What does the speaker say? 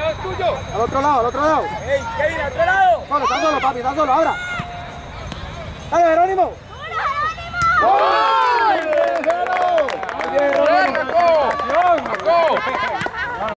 Al otro lado, al otro lado. ¡Ey, Kevin, al otro lado! Solo, está solo, papi, está solo, ahora. Dale, Jerónimo.